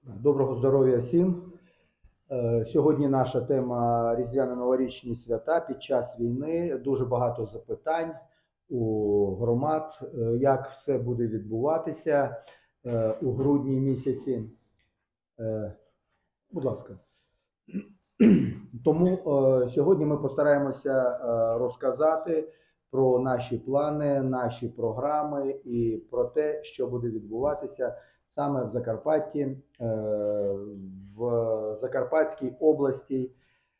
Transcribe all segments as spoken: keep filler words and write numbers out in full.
Доброго здоров'я всім. Сьогодні наша тема різдвяно-новорічні свята під час війни. Дуже багато запитань у громад, як все буде відбуватися у грудні місяці. Будь ласка. Тому сьогодні ми постараємося розказати про наші плани, наші програми і про те, що буде відбуватися саме в Закарпатті, в Закарпатській області.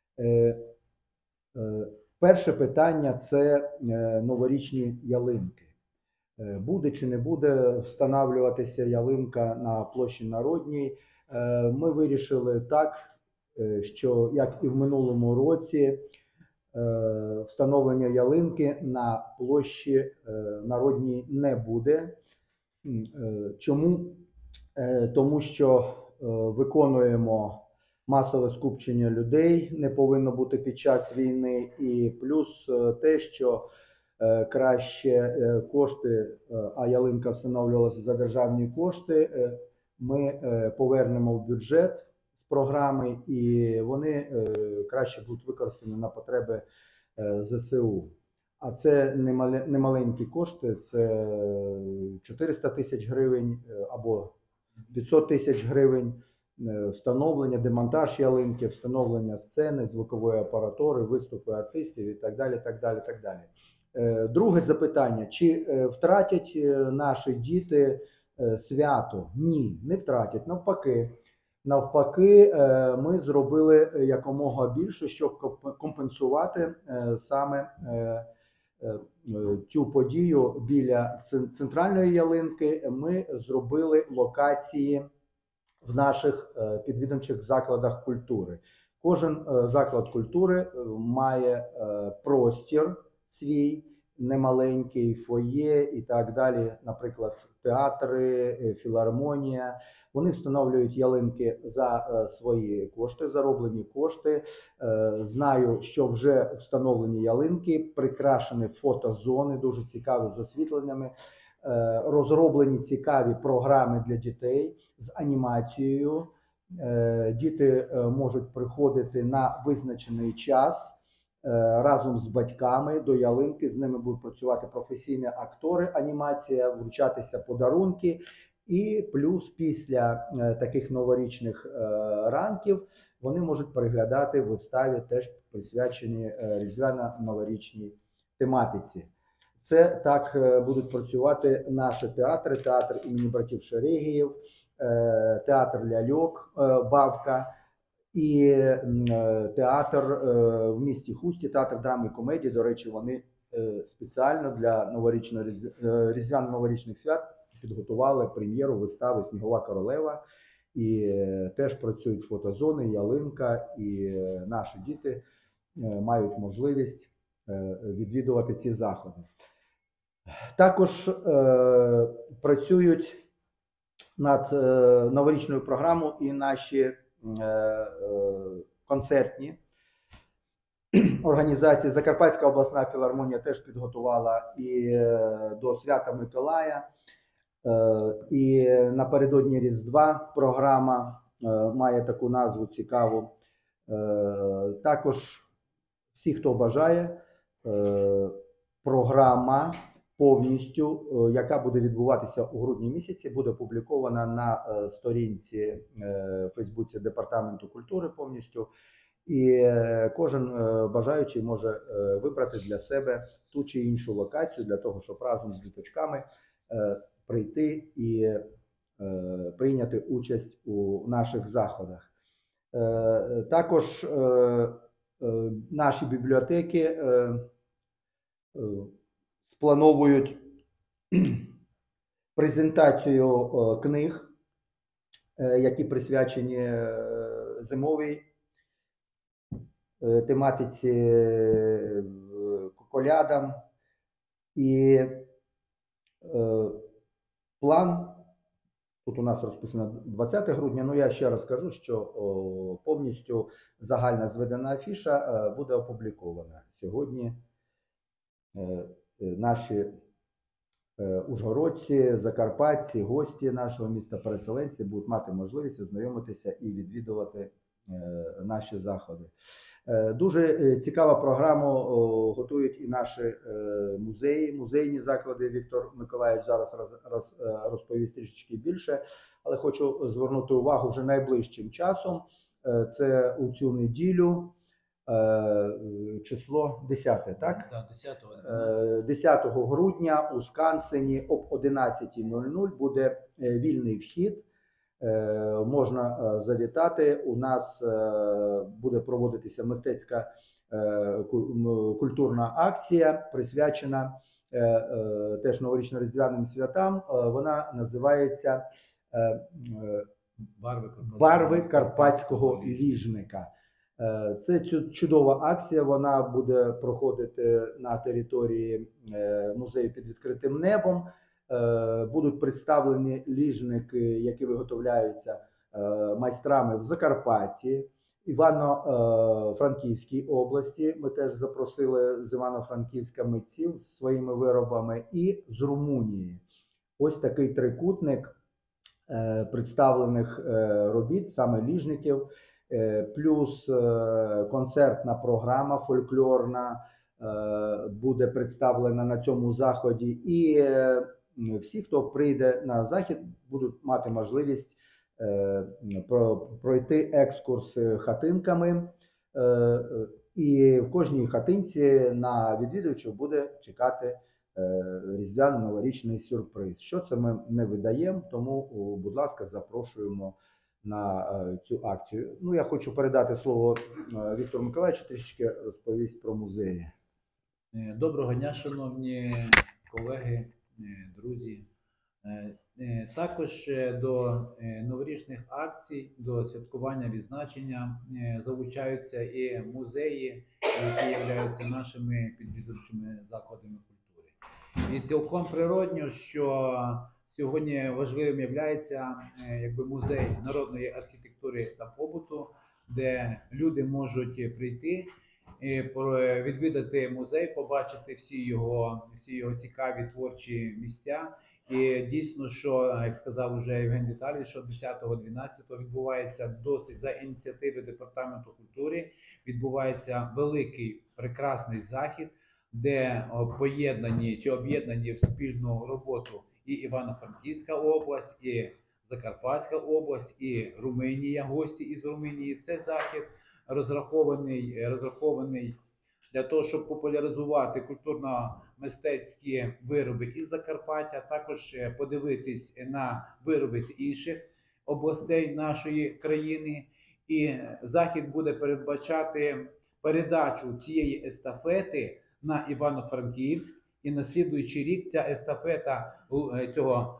Перше питання – це новорічні ялинки. Буде чи не буде встановлюватися ялинка на площі Народній? Ми вирішили так, що, як і в минулому році, встановлення ялинки на площі Народній не буде. Чому? Тому що виконуємо масове скупчення людей, не повинно бути під час війни, і плюс те, що краще кошти, а ялинка встановлювалася за державні кошти, ми повернемо в бюджет з програми, і вони краще будуть використані на потреби зе се у. А це немаленькі кошти, це чотириста тисяч гривень або п'ятсот тисяч гривень, встановлення, демонтаж ялинки, встановлення сцени, звукової апаратури, виступи артистів і так далі, так далі, так далі. Друге запитання, чи втратять наші діти свято? Ні, не втратять, навпаки. Навпаки, ми зробили якомога більше, щоб компенсувати саме цю подію біля центральної ялинки. Ми зробили локації в наших підвідомчих закладах культури. Кожен заклад культури має простір свій, немаленький, фоє і так далі, наприклад, театри, філармонія. Вони встановлюють ялинки за свої кошти, зароблені кошти. Знаю, що вже встановлені ялинки, прикрашені фотозони, дуже цікаві з освітленнями, розроблені цікаві програми для дітей з анімацією. Діти можуть приходити на визначений час разом з батьками до ялинки, з ними будуть працювати професійні актори, анімація, вручатися подарунки. І плюс після таких новорічних ранків вони можуть переглядати вистави, теж присвячені різдвяно-новорічній тематиці. Це так будуть працювати наші театри, театр імені братів Шерегіїв, театр ляльок «Бавка» і театр в місті Хусті, театр драми і комедії. До речі, вони спеціально для різдвяно-новорічних свят підготували прем'єру вистави «Снігова королева», і теж працюють фотозони, ялинка, і наші діти мають можливість відвідувати ці заходи. Також е, працюють над е, новорічною програмою і наші е, е, концертні організації. Закарпатська обласна філармонія теж підготувала і е, до Свята Миколая, е, і напередодні Різдва програма е, має таку назву цікаву. Е, також всі, хто бажає, е, програма повністю, яка буде відбуватися у грудні місяці, буде опублікована на сторінці в Фейсбуці Департаменту культури повністю. І кожен бажаючий може вибрати для себе ту чи іншу локацію для того, щоб разом з діточками прийти і прийняти участь у наших заходах. Також наші бібліотеки сплановують презентацію книг, які присвячені зимовій тематиці, колядам. І план, тут у нас розписано двадцяте грудня, але я ще раз скажу, що повністю загальна зведена афіша буде опублікована сьогодні. Наші ужгородці, закарпатці, гості нашого міста, переселенці будуть мати можливість ознайомитися і відвідувати наші заходи. Дуже цікава програма готують і наші музеї, музейні заклади. Віктор Миколаївич зараз розповість трішечки більше, але хочу звернути увагу вже найближчим часом. Це у цю неділю, число десяте, так? Так, десятого. десятого грудня у Скансені об одинадцятій нуль нуль буде вільний вхід. Можна завітати. У нас буде проводитися мистецька культурна акція, присвячена теж новорічно-різдвяним святам. Вона називається «Барви карпатського ліжника». Це чудова акція, вона буде проходити на території музею під відкритим небом. Будуть представлені ліжники, які виготовляються майстрами в Закарпатті, Івано-Франківській області. Ми теж запросили з Івано-Франківська митців з своїми виробами, і з Румунії. Ось такий трикутник представлених робіт, саме ліжників, плюс концертна програма фольклорна буде представлена на цьому заході. І всі, хто прийде на захід, будуть мати можливість пройти екскурс хатинками. І в кожній хатинці на відвідувачів буде чекати різдвяно-новорічний сюрприз. Що це ми не видаємо, тому, будь ласка, запрошуємо на цю акцію. Ну, я хочу передати слово Віктору Миколаївичу, трішечки розповість про музеї. Доброго дня, шановні колеги, друзі. Також до новорічних акцій, до святкування відзначення залучаються і музеї, які являються нашими підвідувачими закладами культури. І цілком природньо, що сьогодні важливим є якби музей народної архітектури та побуту, де люди можуть прийти, відвідати музей, побачити всі його, всі його цікаві творчі місця. І дійсно, що, як сказав вже Євген Віталійович, що десятого дванадцятого відбувається досить за ініціативи Департаменту культури, відбувається великий прекрасний захід, де поєднані чи об'єднані в спільну роботу і Івано-Франківська область, і Закарпатська область, і Румунія, гості із Румунії. Цей захід розрахований, розрахований для того, щоб популяризувати культурно-мистецькі вироби із Закарпаття, також подивитись на вироби з інших областей нашої країни. І захід буде передбачати передачу цієї естафети на Івано-Франківськ. І на слідуючий рік ця естафета цього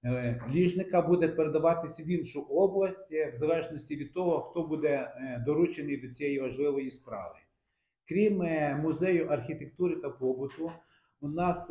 ліжника буде передаватися в іншу область, в залежності від того, хто буде доручений до цієї важливої справи. Крім музею архітектури та побуту, у нас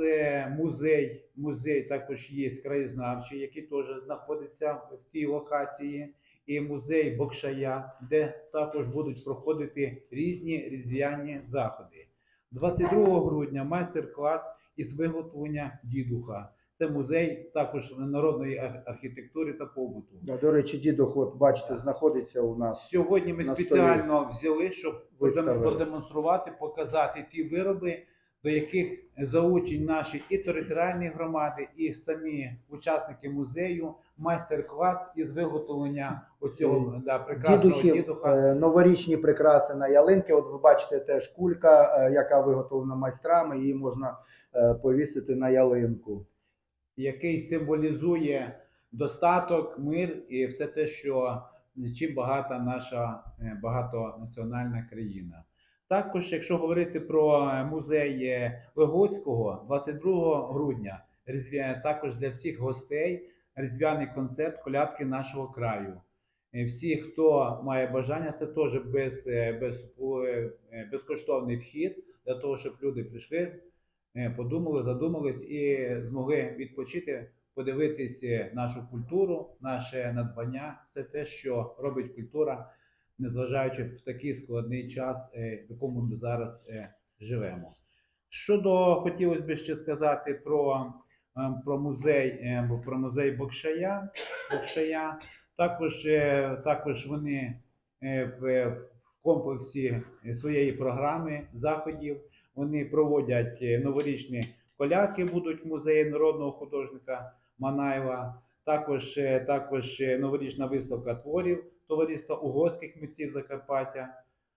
музей, музей також є краєзнавчий, який теж знаходиться в тій локації, і музей Бокшая, де також будуть проходити різні різдвяні заходи. двадцять другого грудня майстер-клас із виготовлення дідуха. Це музей також народної архітектури та побуту. Да, до речі, дідух, от бачите, знаходиться у нас. Сьогодні ми спеціально взяли, щоб виставили, продемонструвати, показати ті вироби, до яких залучені наші і територіальні громади, і самі учасники музею, майстер-клас із виготовлення оцього да, прекрасного дідухів, дідуха. Новорічні прикраси на ялинки. От ви бачите теж кулька, яка виготовлена майстрами, її можна повісити на ялинку. Який символізує достаток, мир і все те, що чим багата наша багатонаціональна країна. Також, якщо говорити про музей Вигоцького, двадцять другого грудня, також для всіх гостей різдвяний концерт «Колядки нашого краю». Всі, хто має бажання, це теж без, без, безкоштовний вхід, для того, щоб люди прийшли, подумали, задумались і змогли відпочити, подивитись нашу культуру, наше надбання, все те, що робить культура, незважаючи в такий складний час, в якому ми зараз живемо. Щодо, хотілося б ще сказати про е, про музей, е, бо- про музей Бокшая. Бокшая. Також, е, також вони е, в, в комплексі своєї програми заходів вони проводять е, новорічні колядки, будуть в музеї народного художника Манаєва. Також, е, також е, новорічна виставка творів Товариства угорських митців Закарпаття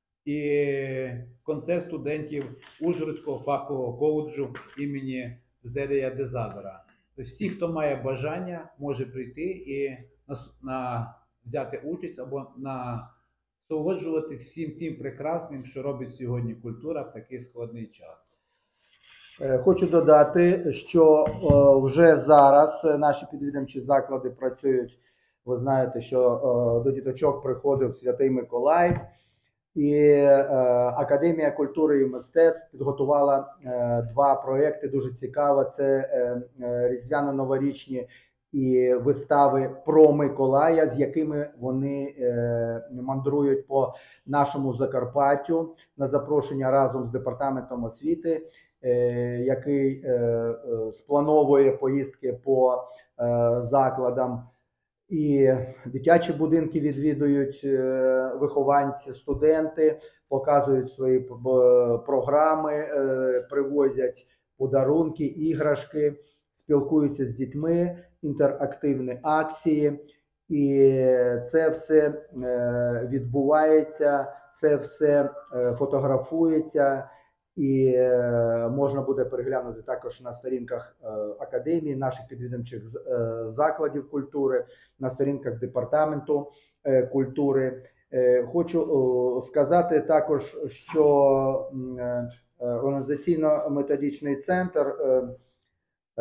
і концерт студентів Ужгородського фахового коледжу імені Зелія Дезадора. Тобто всі, хто має бажання, може прийти і на, на, взяти участь або насолоджуватись всім тим прекрасним, що робить сьогодні культура в такий складний час. Е, Хочу додати, що е, вже зараз е, наші підвідомчі заклади працюють. Ви знаєте, що е, до діточок приходив Святий Миколай, і е, Академія культури і мистецтв підготувала е, два проекти дуже цікаво. Це е, е, різдвяно-новорічні і вистави про Миколая, з якими вони е, мандрують по нашому Закарпаттю на запрошення разом з департаментом освіти, е, який е, е, сплановує поїздки по е, закладам. І дитячі будинки відвідують е, вихованці, студенти, показують свої п- б- програми, е, привозять подарунки, іграшки, спілкуються з дітьми, інтерактивні акції. І це все е, відбувається, це все е, фотографується. І е, можна буде переглянути також на сторінках е, академії, наших підвідомчих з- е, закладів культури, на сторінках департаменту е, культури. Е, Хочу о, сказати також, що м, е, організаційно-методичний центр е, е,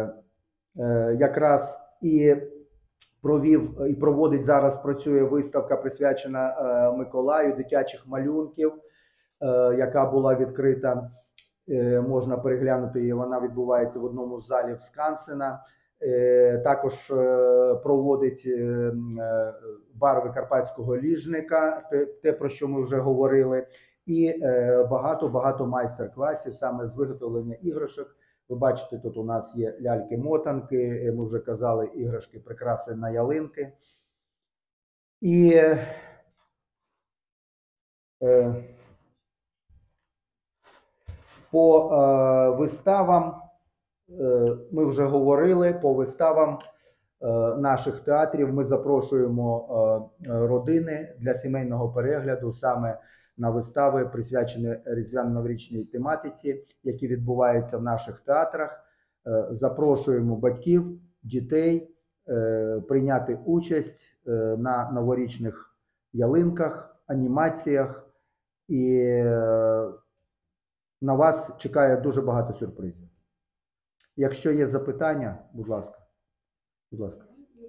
е, якраз і провів і проводить зараз, працює виставка, присвячена е, Миколаю, дитячих малюнків, е, яка була відкрита. Е, Можна переглянути її, вона відбувається в одному з залів Скансена. Е, Також е, проводить е, м, е, барви карпатського ліжника, те, те, про що ми вже говорили, і багато-багато майстер-класів саме з виготовлення іграшок. Ви бачите, тут у нас є ляльки-мотанки, е, ми вже казали, іграшки, прикраси на ялинки. І е, по е, виставам е, ми вже говорили, по виставам е, наших театрів ми запрошуємо е, родини для сімейного перегляду саме на вистави, присвячені різдвяно-новорічній тематиці, які відбуваються в наших театрах. Е, Запрошуємо батьків, дітей е, прийняти участь е, на новорічних ялинках, анімаціях. І е, на вас чекає дуже багато сюрпризів. Якщо є запитання, будь ласка. Будь ласка.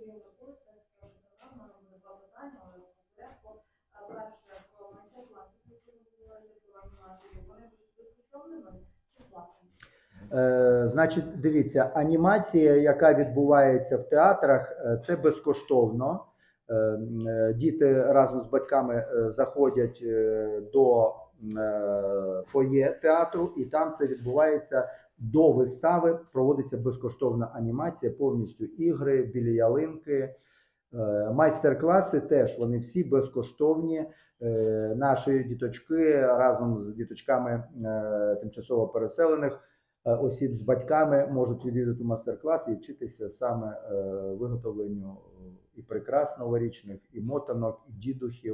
Е, Значить, дивіться, анімація, яка відбувається в театрах, е, це безкоштовно. Е, е, Діти разом з батьками е, заходять е, до е, фоє театру, і там це відбувається до вистави, проводиться безкоштовна анімація, повністю ігри, біля ялинки. Е, Майстер-класи теж, вони всі безкоштовні. Е, Наші діточки разом з діточками е, тимчасово переселених е, осіб з батьками можуть відвідати майстер-клас і вчитися саме е, виготовленню і прикрас новорічних, і мотанок, і дідухів.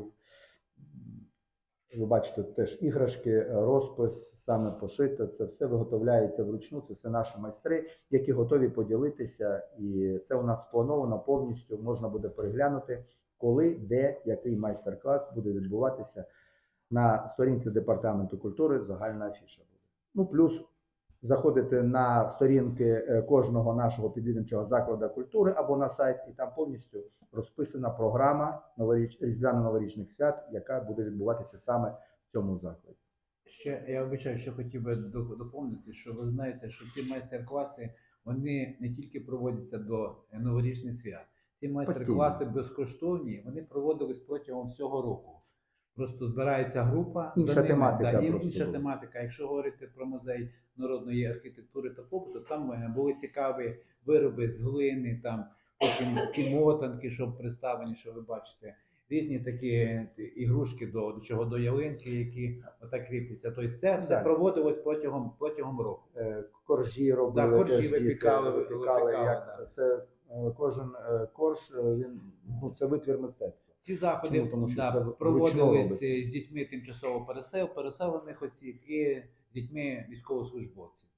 Ви бачите, теж іграшки, розпис, саме пошите, це все виготовляється вручну, це все наші майстри, які готові поділитися, і це у нас сплановано повністю, можна буде переглянути, коли, де, який майстер-клас буде відбуватися. На сторінці Департаменту культури загальна афіша буде. Ну, плюс заходите на сторінки кожного нашого підвідомчого закладу культури або на сайт, і там повністю розписана програма новоріч... різдвяно-новорічних свят, яка буде відбуватися саме в цьому закладі. Ще я обіцяю, що хотів би доп- доповнити, що ви знаєте, що ці майстер-класи вони не тільки проводяться до новорічних свят. Ці майстер-класи безкоштовні, вони проводились протягом всього року. Просто збирається група. Інша за ними, тематика да, ін- просто інша була. тематика. Якщо говорити про музей народної архітектури та побуту, там е, були цікаві вироби з глини, там потім ці мотанки, що представлені, що ви бачите, різні такі е, ігрушки до, до чого до ялинки, які отак кріпляться. Тобто це все Так. проводилось протягом протягом року. Е, Коржі робили, Да, коржі теж діти випікали, випікали, випікали, як да. це е, кожен е, корж, е, він ну це витвір мистецтва. Ці заходи Чому? Тому що да, це вручну проводились робиться. з дітьми тимчасово пересел, переселених осіб і з дітьми військовослужбовців.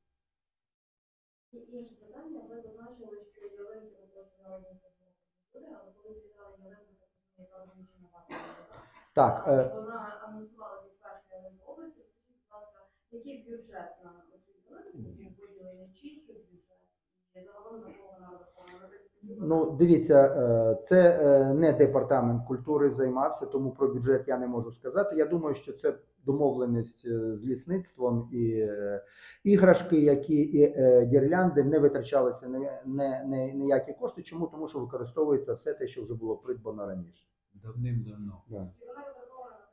І інше питання, ви зазначили, що ялинки ви просто народні буде, але коли зібрали ялинку, то яка розміщена в Так, е, вона анонсувалася від першої ялинки області. Скажіть, будь ласка, який бюджет на цю ялинку був виділений, чий це бюджет? І загалом на кого вона розрахована? ну дивіться, е, це е, не департамент культури займався, тому про бюджет я не можу сказати. Я думаю, що це домовленість е, з лісництвом і е, іграшки, які і е, гірлянди не витрачалися не, не, не, ніякі кошти. Чому? Тому що використовується все те, що вже було придбано раніше. Давним-давно. Да. І вона розрахована на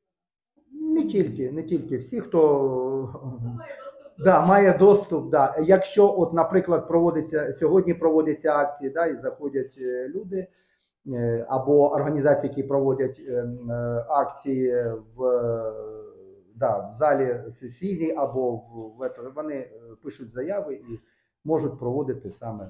Не тільки, не тільки всі, хто має доступ до да, має доступ. Да. Якщо, от, наприклад, проводиться сьогодні проводяться акції, да, і заходять е, люди е, або організації, які проводять е, м, е, акції в, е, да, в залі сесійній, або в, в ето- вони е, пишуть заяви і можуть проводити саме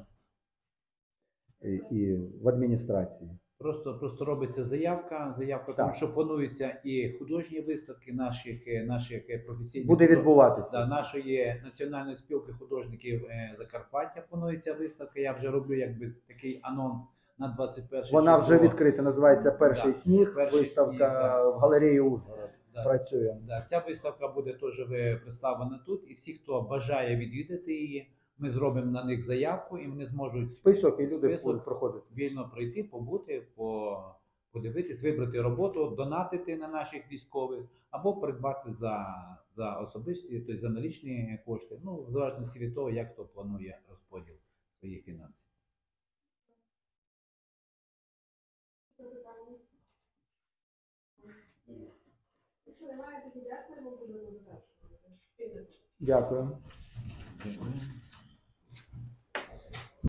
і, і в адміністрації. Просто, просто робиться заявка, заявка, тому Так. що плануються і художні виставки наших, е, наших е, професійних Буде худож- відбуватися. Да, нашої національної спілки художників е, Закарпаття планується виставка. Я вже роблю якби такий анонс на двадцять перше Вона число. вже відкрита, називається Перший Да, сніг. «Перший Виставка сніг», да. в галереї Ужгород. Да, Працює. да, ця виставка буде теж ви- представлена тут, і всі, хто бажає відвідати її, ми зробимо на них заявку, і вони зможуть Список, і люди Список. будуть проходити. вільно прийти, побути, по, подивитись, вибрати роботу, донатити на наших військових або придбати за, за особисті, тобто за налічні кошти, ну, в залежності від того, як хто планує розподіл своїх фінансів. Якщо немає, тоді дякую, ми будемо завершувати. Дякую. Дякую.